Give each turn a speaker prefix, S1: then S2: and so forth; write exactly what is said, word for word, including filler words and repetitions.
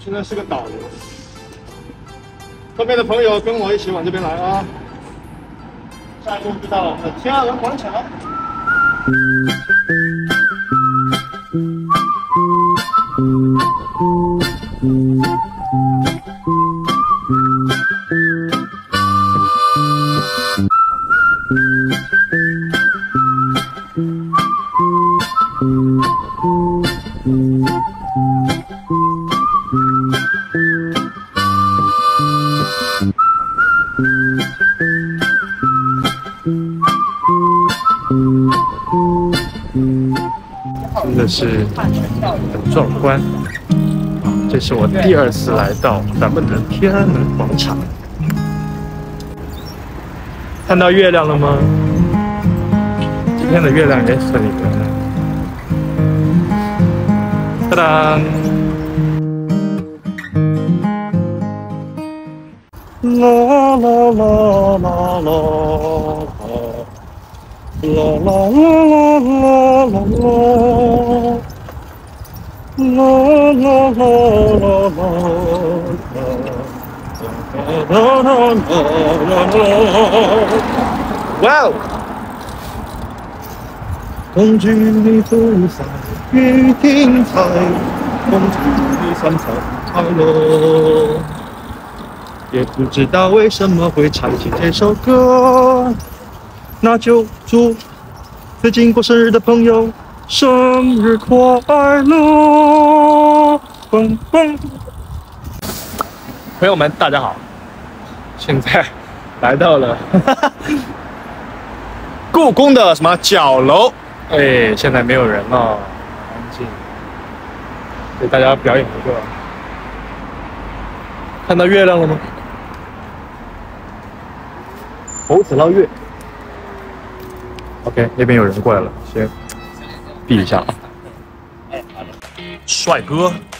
S1: 现在是个岛，后面的朋友跟我一起往这边来啊！下一步就到我们的天鹅广场。
S2: 真的是很壮观。这是我第二次来到咱们的天安门广场。看到月亮了吗？今天的月亮也很圆。当当！啦啦啦啦啦啦啦啦啦啦啦。啦啦啦啦啦啦啦啦！哇哦！公举你不在，雨停在，公举你三餐快乐。也不知道为什么会唱起这首歌，那就祝最近过生日的朋友生日快乐！嘣嘣！朋友们，大家好，现在来到了故宫的什么角楼？哎，现在没有人了，安静。给大家表演一个，看到月亮了吗？猴子捞月。OK， 那边有人过来了，先避一下啊。帅哥